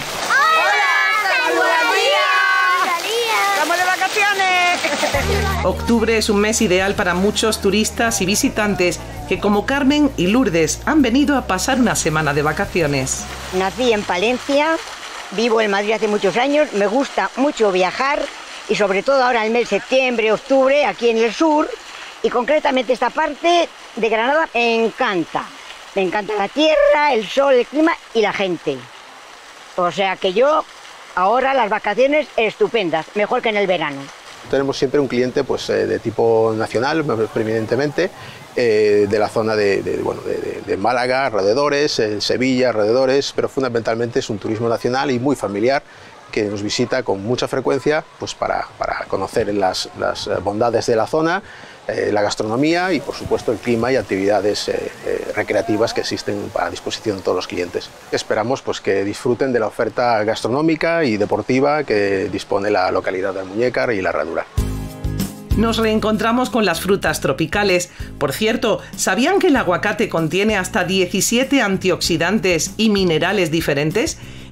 ¡Vamos de vacaciones! Octubre es un mes ideal para muchos turistas y visitantes que, como Carmen y Lourdes, han venido a pasar una semana de vacaciones. Nací en Palencia. Vivo en Madrid hace muchos años, me gusta mucho viajar y sobre todo ahora en el mes de septiembre, octubre, aquí en el sur y concretamente esta parte de Granada me encanta. Me encanta la tierra, el sol, el clima y la gente. O sea que yo ahora las vacaciones estupendas, mejor que en el verano. Tenemos siempre un cliente pues, de tipo nacional, preeminentemente, de la zona de Málaga, alrededores, Sevilla, alrededores, pero fundamentalmente es un turismo nacional y muy familiar que nos visita con mucha frecuencia pues, para conocer las bondades de la zona, la gastronomía y por supuesto el clima y actividades recreativas que existen a disposición de todos los clientes. Esperamos pues, que disfruten de la oferta gastronómica y deportiva que dispone la localidad de Muñécar y la Herradura. Nos reencontramos con las frutas tropicales. Por cierto, ¿sabían que el aguacate contiene hasta 17 antioxidantes y minerales diferentes?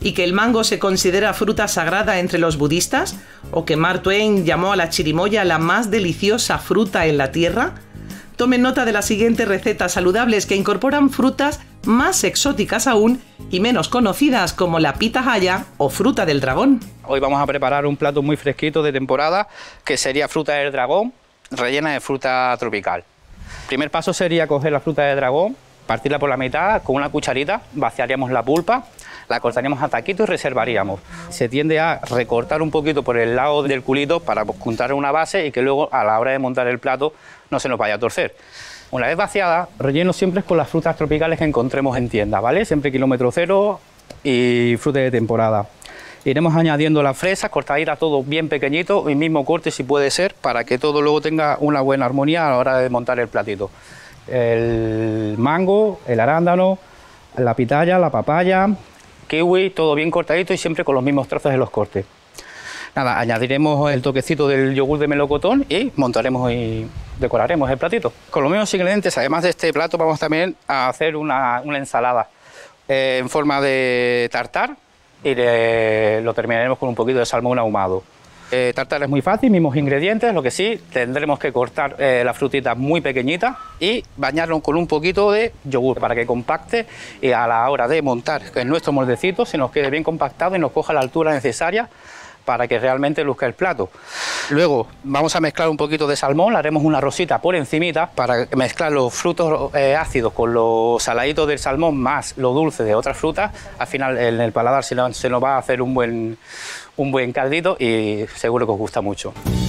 ¿Y que el mango se considera fruta sagrada entre los budistas? ¿O que Mark Twain llamó a la chirimoya la más deliciosa fruta en la tierra? Tomen nota de las siguientes recetas saludables que incorporan frutas más exóticas aún y menos conocidas, como la pitahaya o fruta del dragón. Hoy vamos a preparar un plato muy fresquito de temporada, que sería fruta del dragón rellena de fruta tropical. El primer paso sería coger la fruta del dragón, partirla por la mitad, con una cucharita vaciaríamos la pulpa, la cortaríamos a taquitos y reservaríamos. Se tiende a recortar un poquito por el lado del culito para juntar una base y que luego a la hora de montar el plato no se nos vaya a torcer. Una vez vaciada, relleno siempre con las frutas tropicales que encontremos en tienda, ¿vale? Siempre kilómetro cero y fruta de temporada. Iremos añadiendo las fresas, cortaditas todo bien pequeñito, el mismo corte si puede ser, para que todo luego tenga una buena armonía a la hora de montar el platito. El mango, el arándano, la pitaya, la papaya, kiwi, todo bien cortadito y siempre con los mismos trozos de los cortes. Nada, añadiremos el toquecito del yogur de melocotón y montaremos y decoraremos el platito. Con los mismos ingredientes, además de este plato, vamos también a hacer una ensalada en forma de tartar y lo terminaremos con un poquito de salmón ahumado. Tartar es muy fácil, mismos ingredientes, lo que sí, tendremos que cortar la frutita muy pequeñita y bañarlo con un poquito de yogur para que compacte y a la hora de montar en nuestro moldecito se nos quede bien compactado y nos coja la altura necesaria para que realmente luzca el plato. Luego vamos a mezclar un poquito de salmón, le haremos una rosita por encimita para mezclar los frutos ácidos con los saladitos del salmón más lo dulce de otras frutas. Al final en el paladar se nos va a hacer un buen caldito y seguro que os gusta mucho.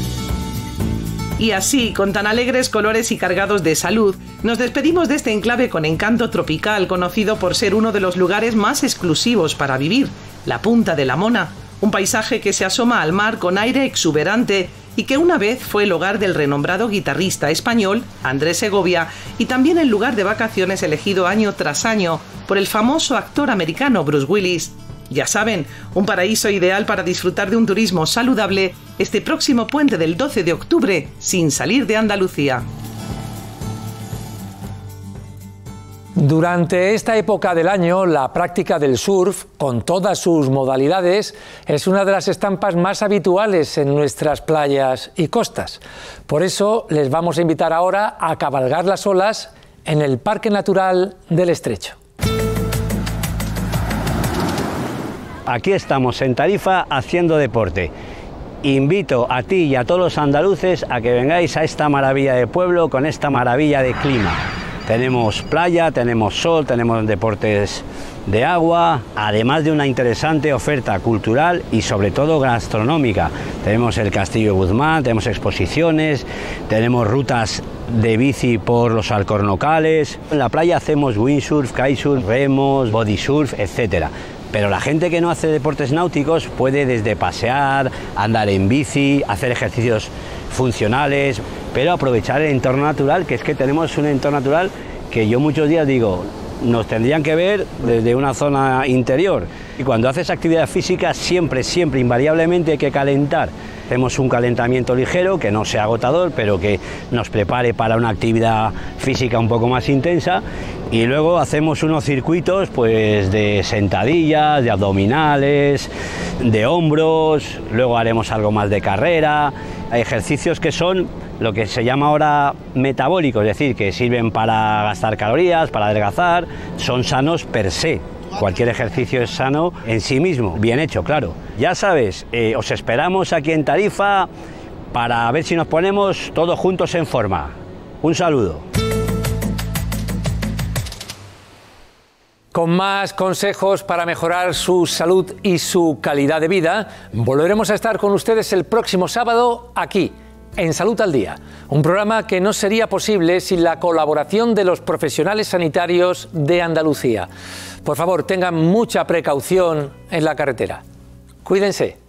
Y así, con tan alegres colores y cargados de salud, nos despedimos de este enclave con encanto tropical, conocido por ser uno de los lugares más exclusivos para vivir, la Punta de la Mona. Un paisaje que se asoma al mar con aire exuberante y que una vez fue el hogar del renombrado guitarrista español Andrés Segovia y también el lugar de vacaciones elegido año tras año por el famoso actor americano Bruce Willis. Ya saben, un paraíso ideal para disfrutar de un turismo saludable este próximo puente del 12 de octubre sin salir de Andalucía. Durante esta época del año, la práctica del surf, con todas sus modalidades, es una de las estampas más habituales en nuestras playas y costas. Por eso les vamos a invitar ahora a cabalgar las olas en el Parque Natural del Estrecho. Aquí estamos en Tarifa haciendo deporte. Invito a ti y a todos los andaluces a que vengáis a esta maravilla de pueblo con esta maravilla de clima. Tenemos playa, tenemos sol, tenemos deportes de agua, además de una interesante oferta cultural y sobre todo gastronómica. Tenemos el Castillo de Guzmán, tenemos exposiciones, tenemos rutas de bici por los alcornocales. En la playa hacemos windsurf, kitesurf, remos, bodysurf, etcétera. Pero la gente que no hace deportes náuticos puede desde pasear, andar en bici, hacer ejercicios funcionales, pero aprovechar el entorno natural, que es que tenemos un entorno natural que yo muchos días digo, nos tendrían que ver desde una zona interior. Y cuando haces actividad física siempre, invariablemente hay que calentar. Hacemos un calentamiento ligero, que no sea agotador, pero que nos prepare para una actividad física un poco más intensa. Y luego hacemos unos circuitos pues de sentadillas, de abdominales, de hombros, luego haremos algo más de carrera. Hay ejercicios que son lo que se llama ahora metabólicos, es decir, que sirven para gastar calorías, para adelgazar, son sanos per se. Cualquier ejercicio es sano en sí mismo, bien hecho, claro. Ya sabes, os esperamos aquí en Tarifa para ver si nos ponemos todos juntos en forma. Un saludo. Con más consejos para mejorar su salud y su calidad de vida, volveremos a estar con ustedes el próximo sábado aquí, en Salud al Día, un programa que no sería posible sin la colaboración de los profesionales sanitarios de Andalucía. Por favor, tengan mucha precaución en la carretera. Cuídense.